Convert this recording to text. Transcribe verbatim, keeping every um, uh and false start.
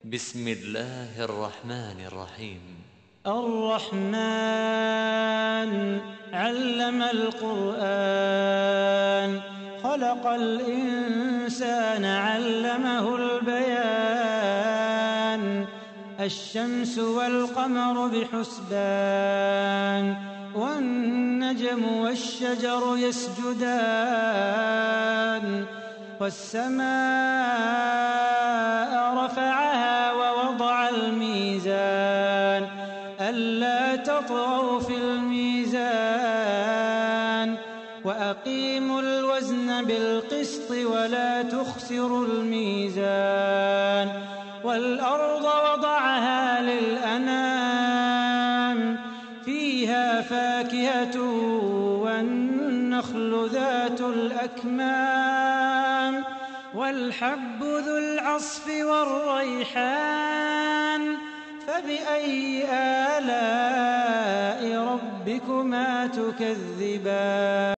بسم الله الرحمن الرحيم. الرحمن علم القرآن خلق الإنسان علمه البيان الشمس والقمر بحسبان والنجم والشجر يسجدان والسماء رفعها ووضع الميزان ألا تطغوا في الميزان وأقيموا الوزن بالقسط ولا تخسروا الميزان والأرض وضعها للأنام فيها فاكهة والنخل ذات الأكمام والحب ذو العصف والريحان فبأي آلاء ربكما تكذبان